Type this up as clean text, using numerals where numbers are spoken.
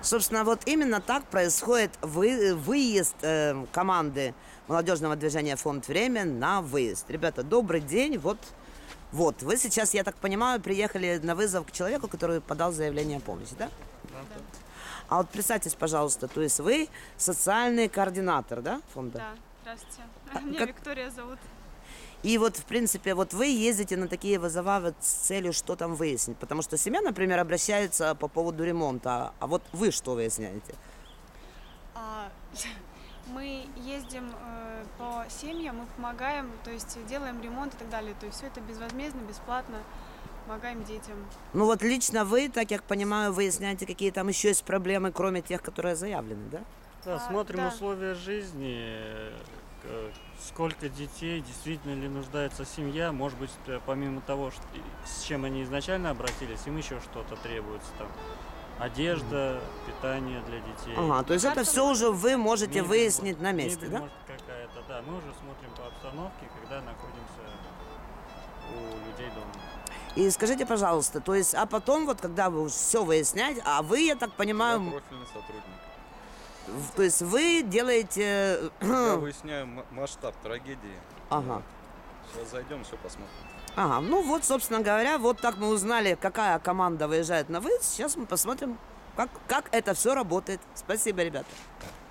Собственно, вот именно так происходит выезд команды молодежного движения «Фонд Время» на выезд. Ребята, добрый день. Вот, вы сейчас, я так понимаю, приехали на вызов к человеку, который подал заявление о помощи, да? Да. А вот представьтесь, пожалуйста, то есть вы социальный координатор, да, фонда? Да, здравствуйте. Меня Виктория зовут. И вот, в принципе, вот вы ездите на такие вызова вот с целью что там выяснить. Потому что семья, например, обращается по поводу ремонта. А вот вы что выясняете? Мы ездим по семьям, мы помогаем, то есть делаем ремонт и так далее. То есть все это безвозмездно, бесплатно, помогаем детям. Ну вот лично вы, так как понимаю, выясняете, какие там еще есть проблемы, кроме тех, которые заявлены, да? Да, смотрим да. условия жизни, сколько детей, действительно ли нуждается семья, может быть, помимо того, с чем они изначально обратились, им еще что-то требуется, там, одежда, питание для детей. Ага, то есть это все уже вы можете Мебель, выяснить на месте, мебель, да? может, какая-то, да, мы уже смотрим по обстановке, когда находимся у людей дома. И скажите, пожалуйста, то есть, а потом, вот когда вы уже все выясняете, а вы, я так понимаю, Я профильный сотрудник. то есть вы делаете... Я выясняю масштаб трагедии. Ага. Сейчас зайдем, все посмотрим. Ага, ну вот, собственно говоря, вот так мы узнали, какая команда выезжает на выезд. Сейчас мы посмотрим, как это все работает. Спасибо, ребята.